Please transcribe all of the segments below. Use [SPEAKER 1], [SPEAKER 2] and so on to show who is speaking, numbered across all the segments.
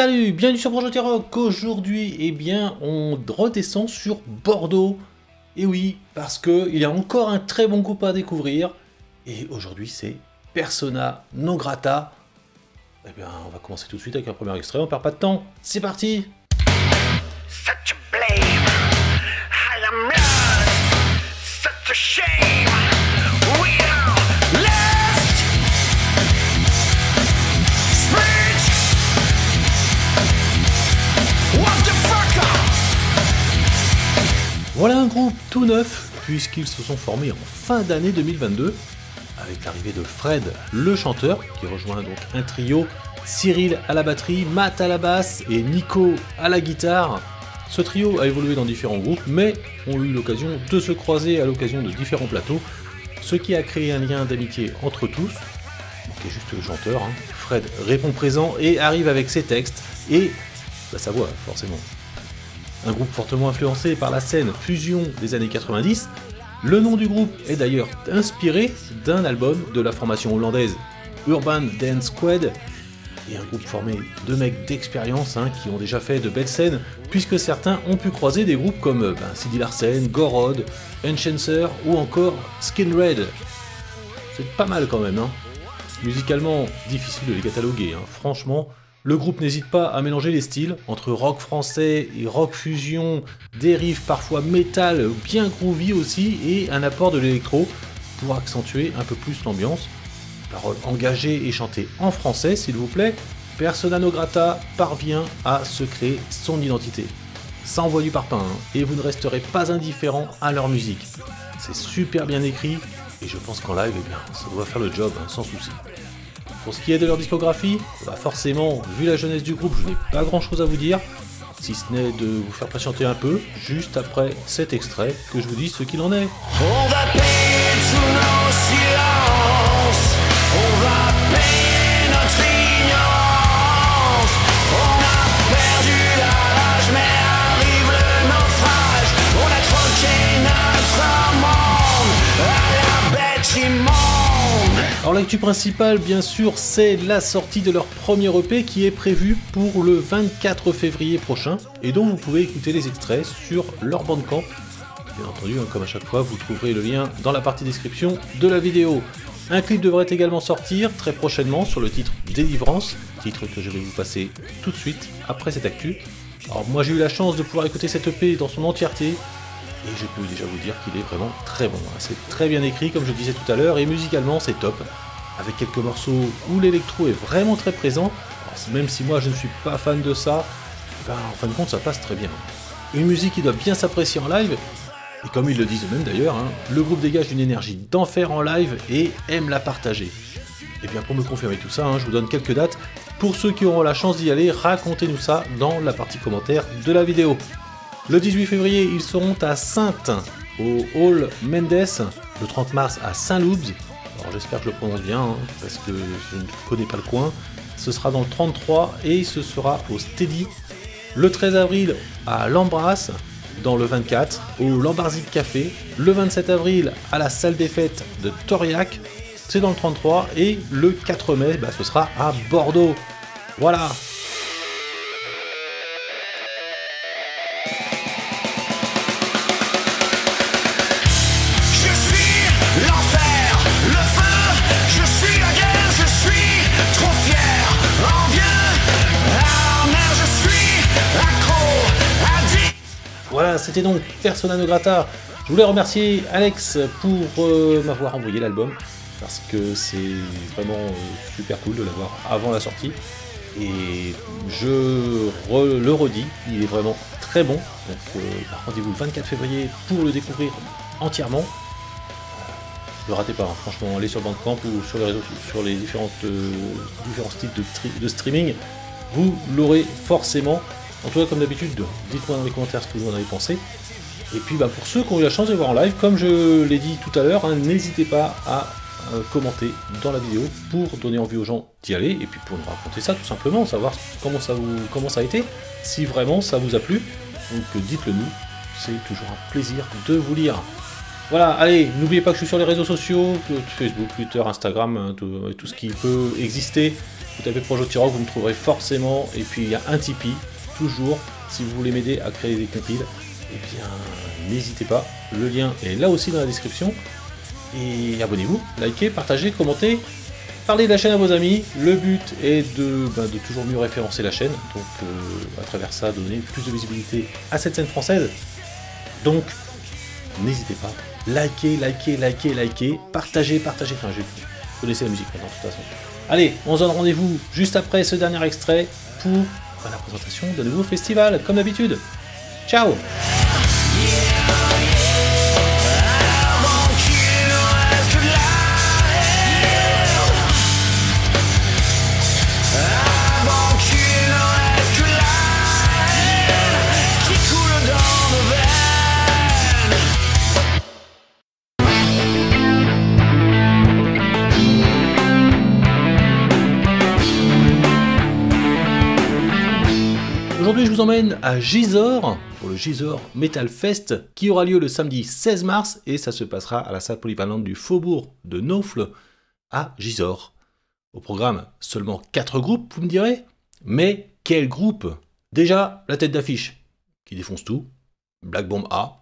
[SPEAKER 1] Salut, bienvenue sur Projet Rock. Aujourd'hui, eh bien, on redescend sur Bordeaux. Et oui, parce que il y a encore un très bon groupe à découvrir. Et aujourd'hui, c'est Persona Non Grata. Eh bien, on va commencer tout de suite avec un premier extrait. On perd pas de temps. C'est parti.
[SPEAKER 2] Such a blame, I am lost, such a shame, we are lost. Speech, what the fuck?
[SPEAKER 1] Voilà un groupe tout neuf, puisqu'ils se sont formés en fin d'année 2022, avec l'arrivée de Fred, le chanteur, qui rejoint donc un trio, Cyril à la batterie, Matt à la basse et Nico à la guitare. Ce trio a évolué dans différents groupes, mais ont eu l'occasion de se croiser à l'occasion de différents plateaux, ce qui a créé un lien d'amitié entre tous. Il manquait juste le chanteur, hein. Fred répond présent et arrive avec ses textes et sa voix, forcément. Un groupe fortement influencé par la scène fusion des années 90, le nom du groupe est d'ailleurs inspiré d'un album de la formation hollandaise Urban Dance Squad, et un groupe formé de mecs d'expérience qui ont déjà fait de belles scènes, puisque certains ont pu croiser des groupes comme Sidi Larsen, Gorod, Enchancer ou encore Skin Red. C'est pas mal quand même, hein. Musicalement, difficile de les cataloguer, hein. Franchement, le groupe n'hésite pas à mélanger les styles, entre rock français et rock fusion, des riffs parfois métal bien groovy aussi, et un apport de l'électro pour accentuer un peu plus l'ambiance. Paroles engagées et chantées en français, s'il vous plaît, Persona Non Grata parvient à se créer son identité. Ça envoie du parpaing, hein, et vous ne resterez pas indifférent à leur musique. C'est super bien écrit, et je pense qu'en live, eh bien, ça doit faire le job, hein, sans souci. Pour ce qui est de leur discographie, forcément, vu la jeunesse du groupe, je n'ai pas grand chose à vous dire, si ce n'est de vous faire patienter un peu, juste après cet extrait, que je vous dise ce qu'il en est.
[SPEAKER 2] On va payer tous nos silences, on va payer notre ignorance. On a perdu la rage, mais arrive le naufrage. On a troqué notre monde à la bête immonde.
[SPEAKER 1] Alors l'actu principale, bien sûr, c'est la sortie de leur premier EP qui est prévue pour le 24 février prochain, et dont vous pouvez écouter les extraits sur leur Bandcamp. Bien entendu, comme à chaque fois, vous trouverez le lien dans la partie description de la vidéo. Un clip devrait également sortir très prochainement sur le titre Délivrance, titre que je vais vous passer tout de suite après cette actu. Alors moi j'ai eu la chance de pouvoir écouter cet EP dans son entièreté, et je peux déjà vous dire qu'il est vraiment très bon. C'est très bien écrit comme je disais tout à l'heure, et musicalement c'est top, avec quelques morceaux où l'électro est vraiment très présent. Alors, même si moi je ne suis pas fan de ça, en fin de compte ça passe très bien. Une musique qui doit bien s'apprécier en live, et comme ils le disent eux-mêmes d'ailleurs, le groupe dégage une énergie d'enfer en live et aime la partager. Et bien pour me confirmer tout ça, je vous donne quelques dates. Pour ceux qui auront la chance d'y aller, racontez-nous ça dans la partie commentaire de la vidéo. Le 18 février, ils seront à Saintes, au Hall Mendes, le 30 mars à Saint-Loubs. Alors j'espère que je le prononce bien, parce que je ne connais pas le coin. Ce sera dans le 33 et ce sera au Steady. Le 13 avril à l'Embrasse, dans le 24, au Lambarzik Café. Le 27 avril à la salle des fêtes de Toriac, c'est dans le 33. Et le 4 mai, ce sera à Bordeaux. Voilà. Voilà, c'était donc Persona Non Grata. Je voulais remercier Alex pour m'avoir envoyé l'album, parce que c'est vraiment super cool de l'avoir avant la sortie. Et je le redis, il est vraiment très bon. Donc rendez-vous le 24 février pour le découvrir entièrement. Ne ratez pas, franchement, allez sur Bandcamp ou sur les réseaux, sur les différents styles de streaming, vous l'aurez forcément. En tout cas, comme d'habitude, dites-moi dans les commentaires ce que vous en avez pensé. Et puis pour ceux qui ont eu la chance de voir en live, comme je l'ai dit tout à l'heure, n'hésitez pas à commenter dans la vidéo pour donner envie aux gens d'y aller, et puis pour nous raconter ça tout simplement, savoir comment ça a été, si vraiment ça vous a plu. Donc dites-le nous, c'est toujours un plaisir de vous lire. Voilà, allez, n'oubliez pas que je suis sur les réseaux sociaux, Facebook, Twitter, Instagram, tout ce qui peut exister. Vous tapez Projet T-Rock, vous me trouverez forcément. Et puis il y a un Tipeee, toujours, si vous voulez m'aider à créer des compiles, eh bien n'hésitez pas, le lien est là aussi dans la description. Et abonnez-vous, likez, partagez, commentez, parlez de la chaîne à vos amis. Le but est de toujours mieux référencer la chaîne, donc à travers ça, donner plus de visibilité à cette scène française. Donc, n'hésitez pas, likez, partagez, enfin vous connaissez la musique maintenant de toute façon. Allez, on se donne rendez-vous juste après ce dernier extrait pour la présentation d'un nouveau festival, comme d'habitude. Ciao! Aujourd'hui, je vous emmène à Gisors pour le Gisors Metal Fest qui aura lieu le samedi 16 mars et ça se passera à la salle polyvalente du Faubourg de Naufle à Gisors. Au programme, seulement 4 groupes, vous me direz, mais quel groupe? Déjà, la tête d'affiche qui défonce tout, Black Bomb A,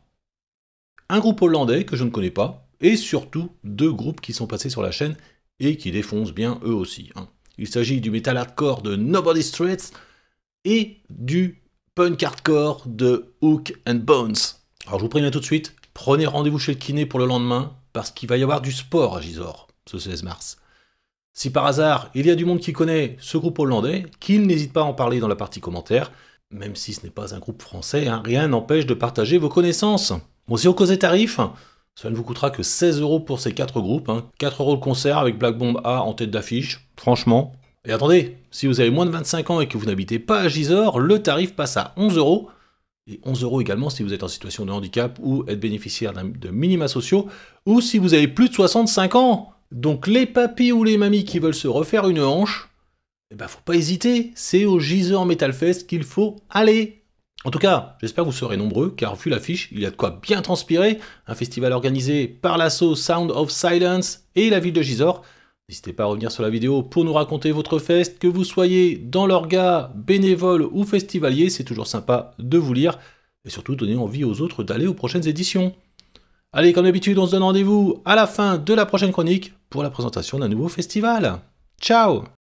[SPEAKER 1] un groupe hollandais que je ne connais pas et surtout 2 groupes qui sont passés sur la chaîne et qui défoncent bien eux aussi. Il s'agit du metal hardcore de Nobody's Threats et du punk hardcore de Hook and Bones. Alors je vous préviens tout de suite, prenez rendez-vous chez le kiné pour le lendemain, parce qu'il va y avoir du sport à Gisors, ce 16 mars. Si par hasard, il y a du monde qui connaît ce groupe hollandais, qu'il n'hésite pas à en parler dans la partie commentaire, même si ce n'est pas un groupe français, rien n'empêche de partager vos connaissances. Bon, si on causait tarif, ça ne vous coûtera que 16 € pour ces 4 groupes, 4 € le concert avec Black Bomb A en tête d'affiche, franchement. Et attendez, si vous avez moins de 25 ans et que vous n'habitez pas à Gisors, le tarif passe à 11 €. Et 11 € également si vous êtes en situation de handicap ou êtes bénéficiaire de minima sociaux, ou si vous avez plus de 65 ans. Donc les papis ou les mamies qui veulent se refaire une hanche, eh ben faut pas hésiter, c'est au Gisors Metal Fest qu'il faut aller. En tout cas, j'espère que vous serez nombreux, car vu l'affiche, il y a de quoi bien transpirer. Un festival organisé par l'asso Sound of Silence et la ville de Gisors. N'hésitez pas à revenir sur la vidéo pour nous raconter votre fest, que vous soyez dans l'orga, bénévole ou festivalier, c'est toujours sympa de vous lire, et surtout donner envie aux autres d'aller aux prochaines éditions. Allez, comme d'habitude, on se donne rendez-vous à la fin de la prochaine chronique pour la présentation d'un nouveau festival. Ciao!